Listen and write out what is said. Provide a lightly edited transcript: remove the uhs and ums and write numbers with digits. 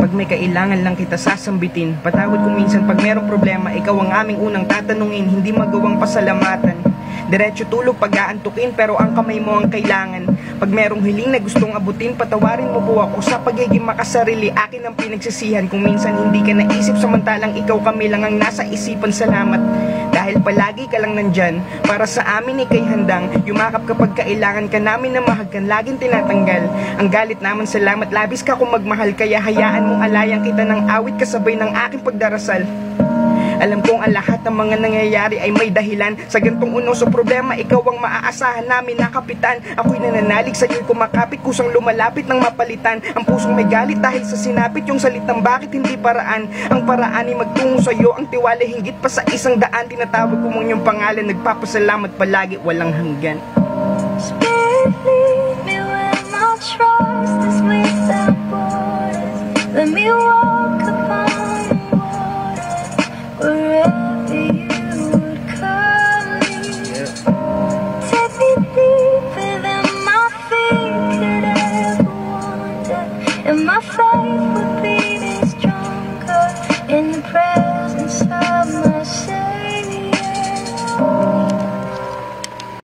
Pag may kailangan lang kita sasambitin. Patawad kung minsan pag merong problema, ikaw ang aming unang tatanungin. Hindi magawang pasalamatan, diretso tulog pag aantukin, pero ang kamay mo ang kailangan. Pag merong hiling na gustong abutin, patawarin mo po ako sa pagiging makasarili. Akin ang pinagsisihan kung minsan hindi ka naisip, samantalang ikaw kami lang ang nasa isipan. Salamat dahil palagi ka lang nandyan para sa amin, ikay handang yumakap kapag kailangan ka namin na mahagkan. Laging tinatanggal ang galit naman, salamat. Labis ka kung magmahal, kaya hayaan mong alayan kita ng awit kasabay ng aking pagdarasal. Alam kong ang lahat ng mga nangyayari ay may dahilan. Sa gantong unos o problema, ikaw ang maaasahan namin na kapitan. Ako'y nananalig sa'yo'y kumakapit, kusang lumalapit ng mapalitan. Ang pusong may galit dahil sa sinapit, yung salitang bakit hindi paraan. Ang paraan ay magtungo sa'yo, ang tiwala hinggit pa sa 100. Tinatawag ko mong iyong pangalan, nagpapasalamat palagi, walang hanggan.